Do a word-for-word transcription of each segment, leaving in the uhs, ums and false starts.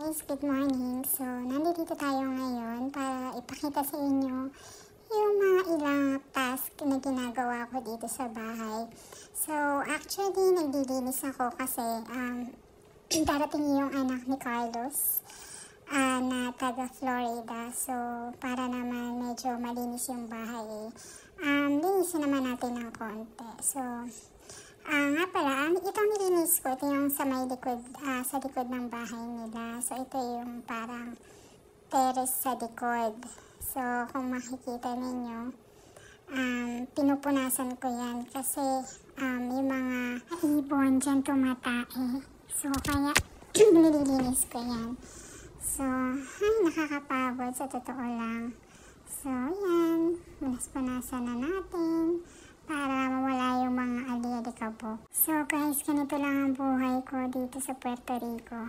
Guys, good morning. So, nandito tayo ngayon para ipakita sa inyo yung mga ilang task na ginagawa ko dito sa bahay. So, actually, naglilinis ako kasi um, darating yung anak ni Carlos uh, na taga Florida. So, para naman medyo malinis yung bahay. Um, linisin naman natin ng konti. So, Ah, nga pala, itong nilinis ko, ito yung sa may likod, ah, sa likod ng bahay nila. So, ito yung parang terrace sa likod. So, kung makikita ninyo, um, pinupunasan ko yan kasi um, yung mga ibon dyan tumatae. So, kaya nililinis ko yan. So, ay, nakakapagod sa totoo lang. So, yan, punas-punasan na natin para mawala yung mga ali-alikabok. So guys, ganito lang ang buhay ko dito sa Puerto Rico.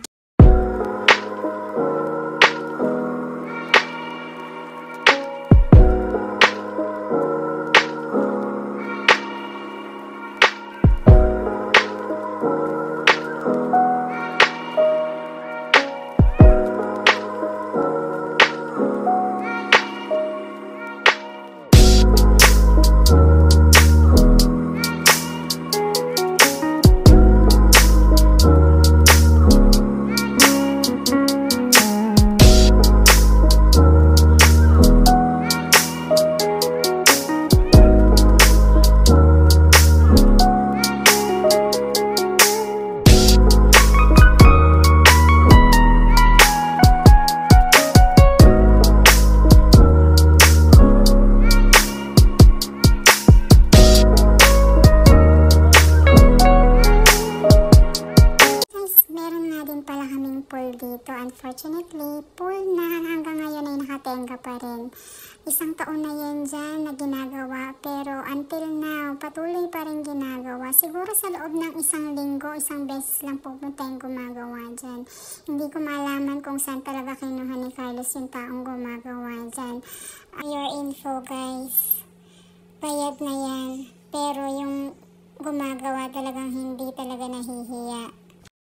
Dito, unfortunately, pool na hanggang ngayon ay nakatenga pa rin. Isang taon na yan dyan na ginagawa, pero until now, patuloy pa rin ginagawa. Siguro sa loob ng isang linggo, isang beses lang pupunta yung gumagawa dyan. Hindi ko malaman kung saan talaga kinuha ni Carlos yung taong gumagawa dyan. Uh, your info guys, bayad na yan, pero yung gumagawa talagang hindi talaga nahihiya.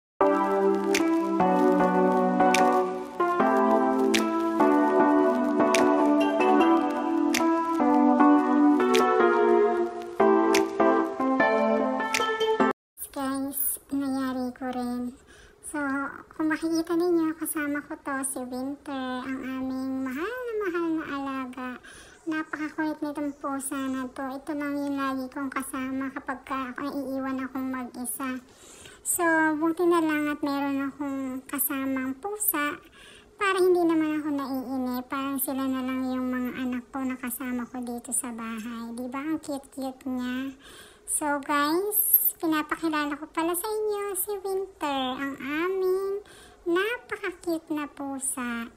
Guys, nangyari ko rin. So, kung makikita ninyo, kasama ko to si Winter, ang aming mahal na mahal na alaga. Napakakulit nitong pusa na to. Ito lang yung lagi kong kasama kapag ka iiwan akong mag-isa. So, buti na lang at meron akong kasamang pusa para hindi naman ako naiinip. Parang sila na lang yung mga anak ko na kasama ko dito sa bahay. Diba? Ang cute-cute niya. So, guys, pinapakilala ko pala sa inyo si Winter, ang aming napaka-cute na pusa.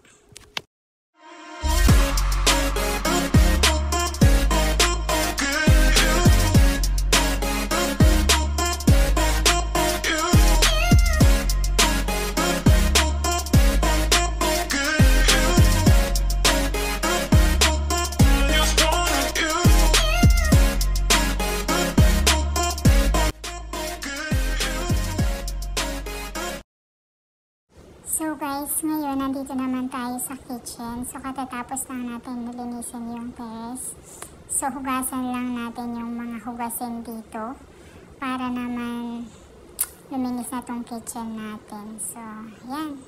So guys, ngayon nandito naman tayo sa kitchen. So katatapos lang natin nilinisin yung terrace. So hugasan lang natin yung mga hugasin dito para naman luminis na tong kitchen natin. So yan.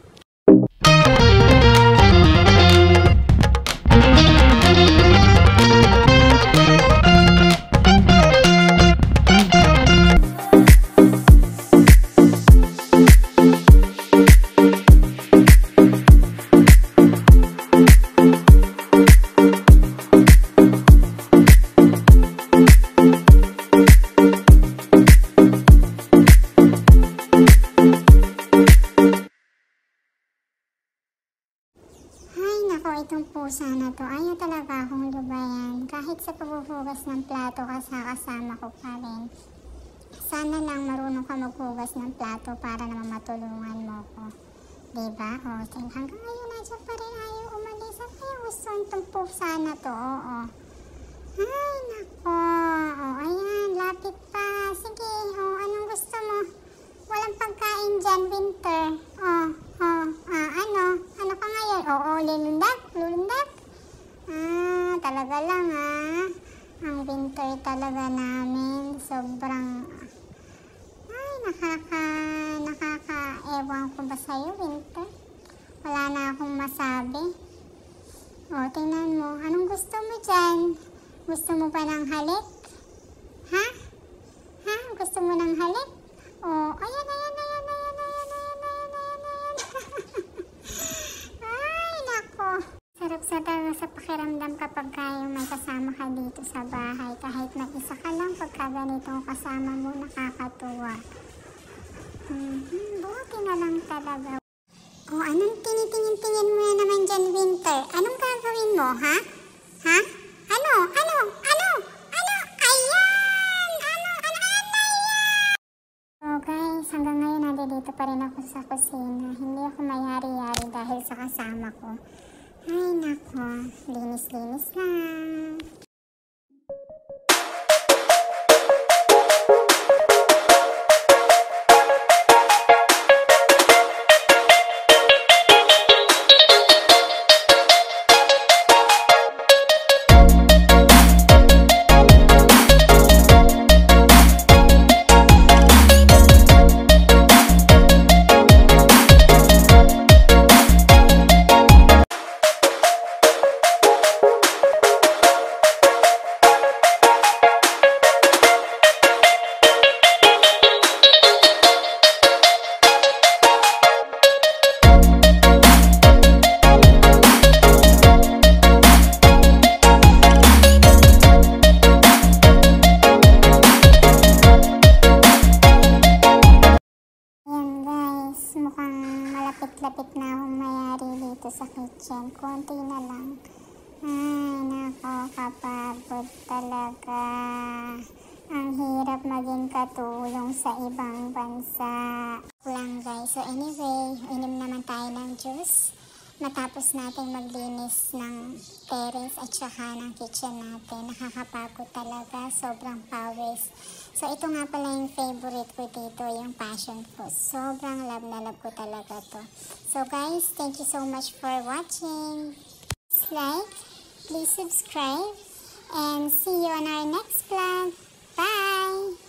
Itong pusa na to, ayaw talaga akong lubayan. Kahit sa paghuhugas ng plato, kasama ko pa rin. Sana lang marunong ka maghugas ng plato para naman matulungan mo ko. Diba? O, hanggang ngayon nandiyan pa rin ayaw umalis. At ayaw gusto itong pusa na to. Oo. Ay, nako. O, ayan, lapit pa. Sige, o, anong gusto mo? Walang pagkain dyan, Winter. O, o, ah. talaga lang ah. Ang winter talaga namin. Sobrang, ay nakaka, nakaka, ewan ko ba sa'yo winter? Wala na akong masabi. O, tingnan mo. Anong gusto mo dyan? Gusto mo pa ng halik? Ha? Ha? Gusto mo ng halik? O, ayan, ayan, ayan, ayan, ayan, ayan, ayan, ayan, ayan. Ay, nako. Sarap sa talaga sa pakiramdam kapag kayong may kasama ka dito sa bahay. Kahit mag-isa ka lang, pagka ganito kasama mo, nakakatuwa. Mm-hmm, buti na lang talaga. O, anong tinitingin-tingin mo na naman dyan, Winter? Anong gagawin mo, ha? Ha? Ano? Ano? Ano? Ano? Ayan! Ano? Ano? Ayan na yan! So guys, hanggang ngayon nandito pa rin ako sa kusina. Hindi ako mayari-yari dahil sa kasama ko. Ay nako, linis-linis lang. Lapit na akong mayari dito sa kitchen. Konti na lang. Ay, nako, kapagod talaga. Ang hirap maging katulong sa ibang bansa. Lang guys. So anyway, inom naman tayo ng juice. Matapos natin maglinis ng terrace at saka ng kitchen natin. Nakakapagod talaga. Sobrang pawis. So ito nga pala yung favorite ko dito, yung passion fruit. Sobrang love na love ko talaga to. So guys, thank you so much for watching. Please like, please subscribe, and see you on our next vlog. Bye!